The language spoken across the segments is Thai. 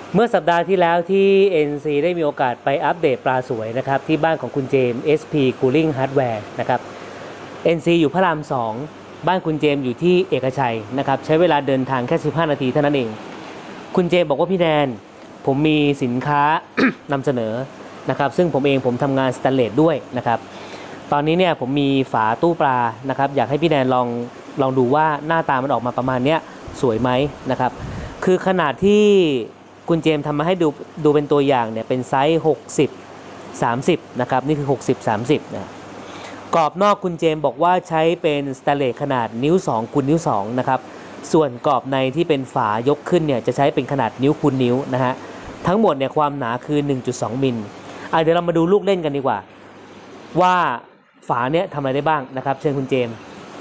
เมื่อสัปดาห์ที่แล้วที่ NC ได้มีโอกาสไปอัปเดตปลาสวยนะครับที่บ้านของคุณเจมส์ SP Cooling Hardware นะครับ NC อยู่พระราม 2บ้านคุณเจมส์อยู่ที่เอกชัยนะครับใช้เวลาเดินทางแค่15นาทีเท่านั้นเองคุณเจมส์บอกว่าพี่แนนผมมีสินค้า นำเสนอนะครับซึ่งผมทำงานสแตนเลสด้วยนะครับตอนนี้เนี่ยผมมีฝาตู้ปลานะครับอยากให้พี่แนนลองดูว่าหน้าตามันออกมาประมาณนี้สวยไหมนะครับคือขนาดที่คุณเจมส์ทำมาให้ดูเป็นตัวอย่างเนี่ยเป็นไซส์60-30นะครับนี่คือ60-30นะกรอบนอกคุณเจมส์บอกว่าใช้เป็นสแตนเลสขนาดนิ้ว2คูณนิ้ว2นะครับส่วนกรอบในที่เป็นฝายกขึ้นเนี่ยจะใช้เป็นขนาดนิ้วคูณนิ้วนะฮะทั้งหมดเนี่ยความหนาคือ 1.2 มิลเดี๋ยวเรามาดูลูกเล่นกันดีกว่าว่าฝาเนี่ยทำอะไรได้บ้างนะครับเชิญคุณเจมส์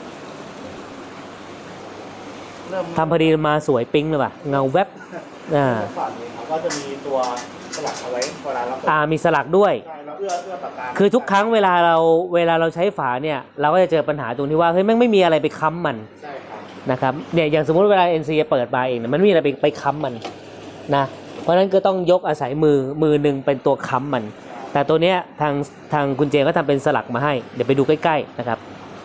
ทำพอดีมาสวยปิ๊งเลยป่ะเงาแวบฝานี้ครับก็จะมีตัวสลักเอาไว้เวลาเรามีสลักด้วยใช่เราเอื้อปากกาคือทุกครั้งเวลาเราใช้ฝาเนี่ยเราก็จะเจอปัญหาตรงที่ว่าเฮ้ยไม่มีอะไรไปค้ำมันใช่ครับนะครับเนี่ยอย่างสมมติเวลา NC เปิดมาเองมันไม่มีอะไรไปค้ำมันนะเพราะฉะนั้นก็ต้องยกอาศัยมือหนึ่งเป็นตัวค้ำมันแต่ตัวเนี้ยทางคุณเจก็ทำเป็นสลักมาให้เดี๋ยวไปดูใกล้ๆนะครับ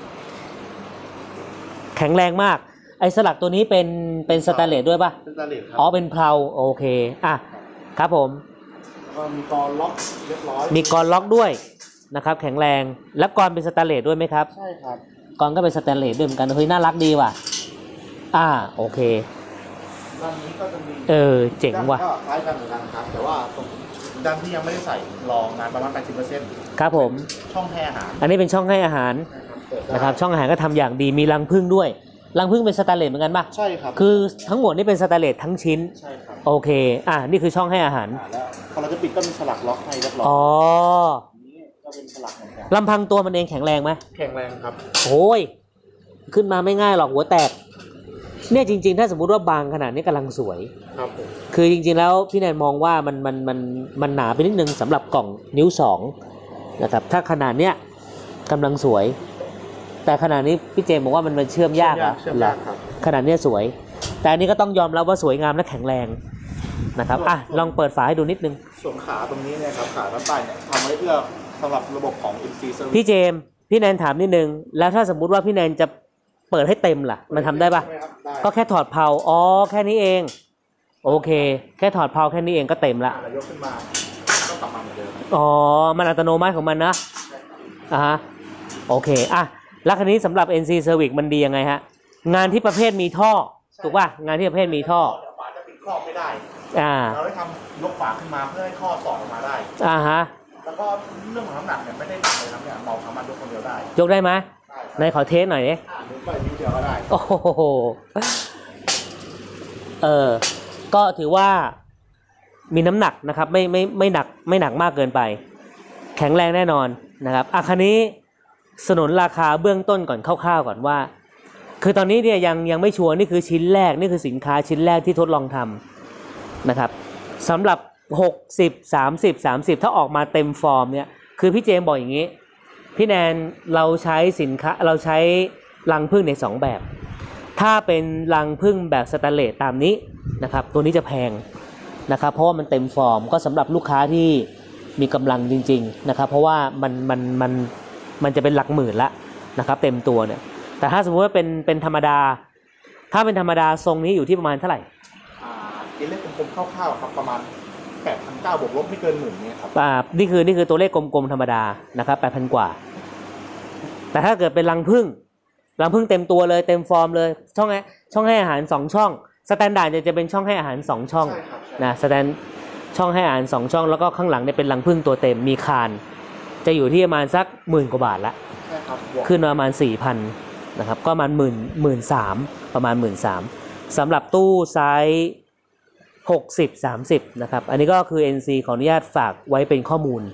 แข็งแรงมากไอ้สลักตัวนี้เป็นสแตนเลสด้วยป่ะเป็นสแตนเลสครับอ๋อเป็นเพลาโอเคครับผมก็มีกรล็อกเรียบร้อยมีกรล็อกด้วยนะครับแข็งแรงแล้วกรเป็นสแตนเลสด้วยไหมครับใช่ครับกรก็เป็นสแตนเลสด้วยเหมือนกันเฮ้ยน่ารักดีว่ะโอเคด้านนี้ก็จะมีเจ๋งว่ะก็คล้ายกันเหมือนกันครับแต่ว่าตรงด้านที่ยังไม่ได้ใส่รองงานประมาณ 80% ครับผมช่องให้อาหารอันนี้เป็นช่องให้อาหารนะครับช่องอาหารก็ทำอย่างดีมีรังผึ้งด้วยรังผึ้งเป็นสแตนเลสเหมือนกันป่ะใช่ครับคือทั้งหมดนี่เป็นสแตนเลสทั้งชิ้นใช่ครับโอเคนี่คือช่องให้อาหารแล้วพอเราจะปิดก็มีสลักล็อกให้เรียบร้อยนี่ก็เป็นสลักเหมือนกันลำพังตัวมันเองแข็งแรงไหมแข็งแรงครับโอ้ยขึ้นมาไม่ง่ายหรอกหัวแตกเนี่ยจริงๆถ้าสมมุติว่าบางขนาดนี้กำลังสวยครับผมคือจริงๆแล้วพี่แนนมองว่ามันหนาไปนิดนึงสำหรับกล่องนิ้ว2นะครับถ้าขนาดเนี้ยกำลังสวยแต่ขนาดนี้พี่เจมบอกว่ามันเชื่อมยากเชื่อมยากครับขนาดนี้สวยแต่อันนี้ก็ต้องยอมรับว่าสวยงามและแข็งแรงนะครับลองเปิดฝาให้ดูนิดนึงส่วนขาตรงนี้เนี่ยครับขาด้านใต้เนี่ยทำไว้เพื่อสำหรับระบบของ NC Service พี่เจมพี่แนนถามนิดนึงแล้วถ้าสมมุติว่าพี่แนนจะเปิดให้เต็มล่ะมันทำได้ปะก็แค่ถอดเพลาแค่นี้เองโอเคแค่ถอดเพลาแค่นี้เองก็เต็มละยกขึ้นมาก็กลับมาเหมือนเดิมมันอัตโนมัติของมันนะโอเคแล้วคันนี้สำหรับ NC Service มันดียังไงฮะงานที่ประเภทมีท่อถูกป่ะงานที่ประเภทมีท่อฝาจะปิดครอบไม่ได้เราได้ทำยกฝาขึ้นมาเพื่อให้ท่อสอดออกมาได้แล้วก็เรื่องของน้ำหนักเนี่ยไม่ได้หนักเลยนะเนี่ยเราสามารถยกคนเดียวได้ยกได้ไหมในขอเทสหน่อยดิไปนิ้วเดียวก็ได้โอ้โหก็ถือว่ามีน้ำหนักนะครับไม่หนักมากเกินไปแข็งแรงแน่นอนนะครับคันนี้สนุนราคาเบื้องต้นก่อนคร่าวๆก่อนว่าคือตอนนี้เนี่ยยังไม่ชัวร์นี่คือชิ้นแรกนี่คือสินค้าชิ้นแรกที่ทดลองทำนะครับสำหรับ60-30-30ถ้าออกมาเต็มฟอร์มเนี่ยคือพี่เจมบอกอย่างนี้พี่แนนเราใช้สินค้าเราใช้รังผึ้งใน2แบบถ้าเป็นรังผึ้งแบบสแตนเลสตามนี้นะครับตัวนี้จะแพงนะครับเพราะว่ามันเต็มฟอร์มก็สำหรับลูกค้าที่มีกำลังจริงๆนะครับเพราะว่ามันจะเป็นหลักหมื่นละนะครับเต็มตัวเนี่ยแต่ถ้าสมมติว่าเป็นธรรมดาถ้าเป็นธรรมดาทรงนี้อยู่ที่ประมาณเท่าไหร่เป็นเลขกลมๆคร่าวๆครับประมาณ 8,900 บวกลบไม่เกิน10,000เนี่ยครับนี่คือตัวเลขกลมๆธรรมดานะครับ 8,000 กว่าแต่ถ้าเกิดเป็นรังผึ้งเต็มตัวเลยเต็มฟอร์มเลยช่องให้อาหาร2ช่องสแตนดาร์ดจะเป็นช่องให้อาหาร2ช่องนะสแตนช่องให้อาหาร2ช่องแล้วก็ข้างหลังเนี่ยเป็นรังผึ้งตัวเต็มมีคานจะอยู่ที่ประมาณสัก10,000 กว่าบาทละขึ้นประมาณ 4,000 นะครับก็ประมาณ13,000ประมาณ 13,000สำหรับตู้ไซส์60-30นะครับอันนี้ก็คือ NC ขออนุญาตฝากไว้เป็นข้อมูล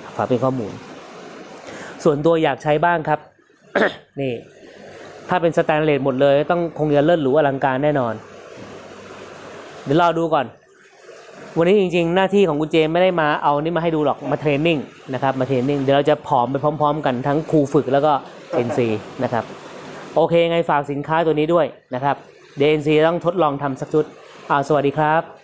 ส่วนตัวอยากใช้บ้างครับ นี่ถ้าเป็นสแตนเลสหมดเลยต้องคงจะเลิศหรูอลังการแน่นอนเดี๋ยวรอดูก่อนวันนี้จริงๆหน้าที่ของคุณเจมไม่ได้มาเอานี่มาให้ดูหรอกมาเทรนนิ่งนะครับมาเทรนนิ่งเดี๋ยวเราจะผอมไปพร้อมๆกันทั้งครูฝึกแล้วก็ NC นะครับโอเคไงฝากสินค้าตัวนี้ด้วยนะครับเดี๋ยว NCต้องทดลองทำสักชุดสวัสดีครับ